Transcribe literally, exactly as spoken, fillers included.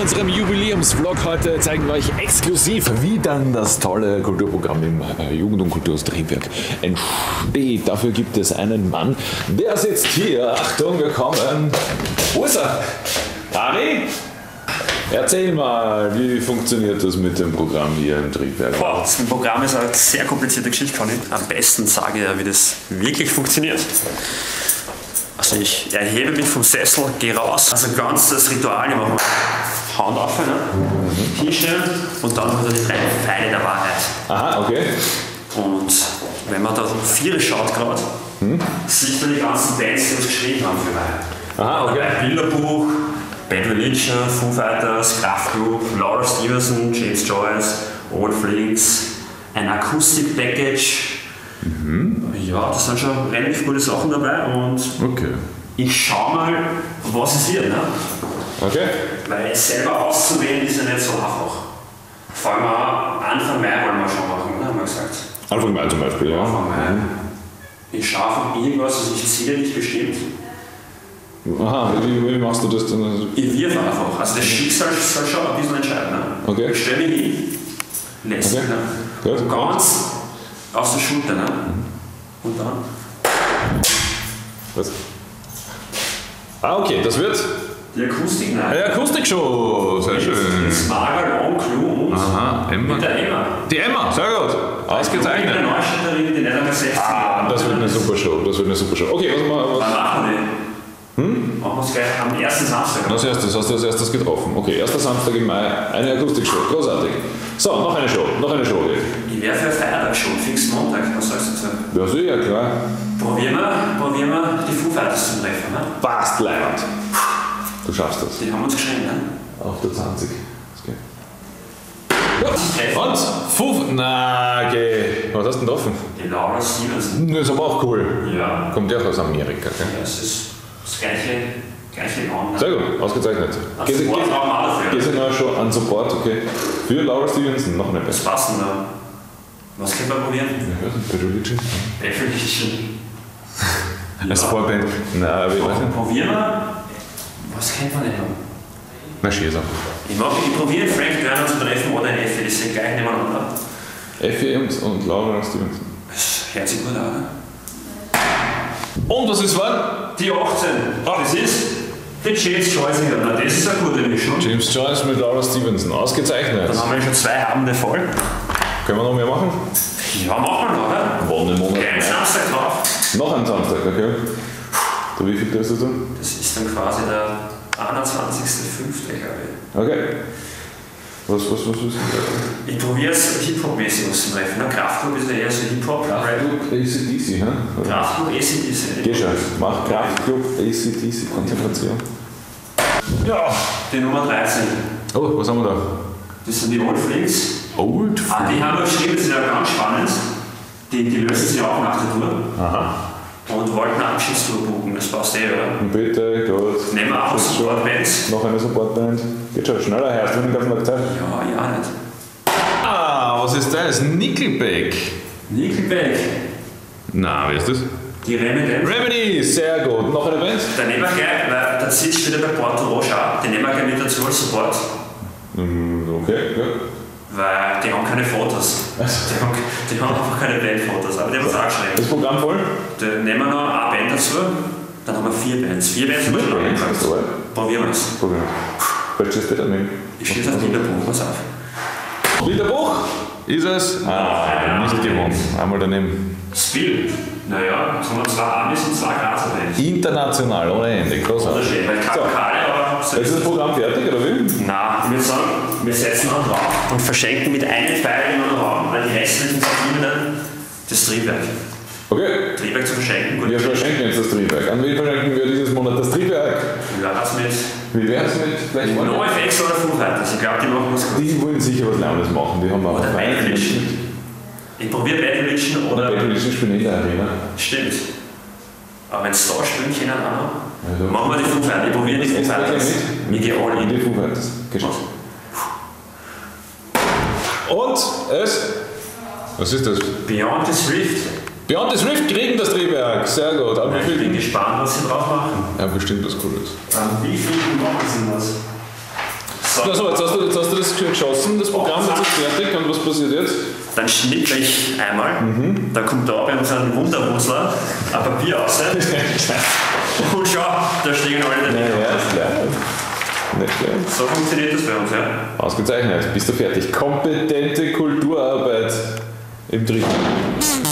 unserem Jubiläumsvlog heute zeigen wir euch exklusiv, wie dann das tolle Kulturprogramm im Jugend- und Kulturhaus Triebwerk entsteht. Dafür gibt es einen Mann, der sitzt hier. Achtung, wir kommen. Wo ist er? Harry? Erzähl mal, wie funktioniert das mit dem Programm hier im Triebwerk? Wow, das Programm ist eine sehr komplizierte Geschichte, kann ich am besten sage ja, wie das wirklich funktioniert. Also ich erhebe mich vom Sessel, gehe raus, also ganz das Ritual, ich mache mal Hand auf, ne? mhm. hinstellen und dann haben wir die drei Pfeile der Wahrheit. Aha, okay. Und wenn man da vier schaut gerade, hm? sieht man die ganzen Bands, die uns geschrieben haben für Wahrheit. Aha, okay. Ein Bilderbuch, Bad Religion, Foo Fighters, Kraftklub, Laura Stevenson, James Joyce, Old Flinks, ein Akustik-Package. Mhm. Ja, das sind schon relativ gute Sachen dabei und okay. ich schaue mal, was es wird. Ne? Okay. Weil selber auszuwählen ist ja nicht so einfach. Vor allem auch Anfang Mai wollen wir schon machen, ne? Haben wir gesagt. Anfang Mai zum Beispiel, ja. Anfang Mai. Mhm. Ich schaue von irgendwas, was ich ziehe nicht bestimmt. Aha, wie, wie machst du das dann? Ich wirf einfach. Also das Schicksal soll schon ein bisschen entscheiden. Ne? Okay. Ich stelle mich hin, lässt okay. ne? Gut. Ganz aus der Schulter. Ne? Und dann. Was? Ah, okay, das wird. Die Akustik, nein. Die Akustikshow, sehr schön. Das Margal, Onkel und Aha, Emma. mit der Emma. Die Emma, sehr gut. Ausgezeichnet. Eine Neustädterin, die nicht einmal sechzig Ah, das wird eine super Show. Das wird eine super Show. Okay, was machen wir? Was machen wir? Hm? Machen wir es gleich am ersten Samstag. Als erstes, hast du als erstes getroffen. Okay, erster Samstag im Mai, eine Akustikshow. Großartig. So, noch eine Show. Noch eine Show. Ich wäre für Feiertagsshow, fix Montag. Was sagst du dazu? Ja, sicher, klar. Probieren wir, probieren wir die Foo Fighters zu treffen, ne? Passt, Leiband. Du schaffst das. Die haben uns geschrieben, ne? Auf der zwanzig. Gut. Und? Fuf. Na, geh. Was hast du denn getroffen? Die Laura Stevenson. Das ist aber auch cool. Ja. Kommt ja auch aus Amerika, gell? Ja, es ist das gleiche, gleiche Land. Sehr gut, ausgezeichnet. Also Support brauchen wir auch dafür. Gehst du noch schon an Support, okay? Für Laura Stevenson, noch nicht. Was passt denn da? Was können wir probieren? Ja, Bad Religion. Bad Religion. Als Vorband. Na, wie weiß ich. Probieren wir. Was kennt man denn noch? Na, Schäser. Ich, mach, ich probiere Frank Turner zu treffen oder ein Effi, die sind gleich nebeneinander. Effi und, und Laura Stevenson. Das hört sich gut an. Und was ist wann? Die achtzehn. Ah, das ist die James Joyce. Na, das ist eine gute Mischung. James Joyce mit Laura Stevenson. Ausgezeichnet. Dann haben wir schon zwei Abende voll. Können wir noch mehr machen? Ja, machen wir noch, oder? Wann im Monat? Ein Samstag drauf. Noch ein Samstag, okay. So, wie viel kriegst du dann? Das ist dann quasi der einundzwanzigster fünfte glaube ich. Okay. Was, was, was, was? Ich probiere es Hip-Hop-mäßig was zu treffen. Der Kraftklub ist ja eher so Hip-Hop. Kraftklub A C D C, hä? Kraftklub A C D C. Geh schon, mach Kraftklub A C D C, Konzentration. Ja, die Nummer dreizehn. Oh, was haben wir da? Das sind die Old Flinks. Old Ah, die haben wir geschrieben, das ist ja ganz spannend. Die, die lösen sich auch nach der Tour. Aha. Und wollten eine Abschiedstour buchen, das passt eh, oder? Bitte, gut. Nehmen wir auch Supportbands. Noch eine Supportband. Geht schon, schneller her, hast du den ganzen Tag Zeit? Ja, ja nicht. Ah, was ist das? Nickelback. Nickelback. Na, wie ist das? Die Remedy. Remedy, sehr gut. Noch eine Band? Dann nehmen wir gleich, weil der sitzt wieder bei Porto Roche auch, die nehmen wir gleich mit dazu als Support. Okay, ja. Weil die haben keine Fotos. Die haben, die haben einfach keine Bandfotos, aber die haben es auch geschrieben. Das Programm voll? Dann nehmen wir noch eine Band dazu, dann haben wir vier Bands. Vier Bands haben wir schon angefangen. Probieren wir es. Probieren wir. Welches steht da drin? Ich stehe auf Bilderbuch, pass auf. Bilderbuch? Ist es? Ah, nicht gewonnen. Einmal daneben. Spiel. Naja, es haben wir zwei Amis und zwei Grazer Bands. International, ohne Ende. Großartig. Wunderschön, weil keine Vokale, aber... Ist das Programm fertig, oder wie? Nein, ich würde sagen, wir setzen einen Raum und verschenken mit einem Pfeil in einen Raum, weil die restlichen Verbindungen das Triebwerk. Okay. Triebwerk zu verschenken. Gut. Wir verschenken jetzt das Triebwerk. An wen verschenken wir dieses Monat das Triebwerk? Wie wäre das mit... Wie wäre es mit... Vielleicht No F X oder Foo Fighters? Ich glaube, die machen was gut. Die wollen sicher was Lernes machen. Die haben auch Oder Bad Religion. Ich probiere Bad Religion oder... Bad Religion spielen in der Arena. Stimmt. Aber wenn es da spielen können, auch also, machen wir die Foo Fighters. Ich probiere die Foo Fighters. Ich gehe all in. Die Foo Fighters. Und es... Was ist das? Beyond the Rift. Beyond the Rift kriegen das Triebwerk. Sehr gut. Aber ich bin gespannt, was sie drauf machen. Ja, bestimmt was Cooles. Um, wie viele machen sie das? So. Also, jetzt, hast du, jetzt hast du das geschossen, das Programm, jetzt ist fertig. Und was passiert jetzt? Dann schnippel ich einmal, mhm. dann kommt da bei unserem Wunderwusler ein Papier raus. Und schau, da stehen alle daneben. Ja, ja, ist klar. Nicht schlecht. So funktioniert das bei uns, ja. Ausgezeichnet, bist du fertig. Kompetente Kulturarbeit im dritten.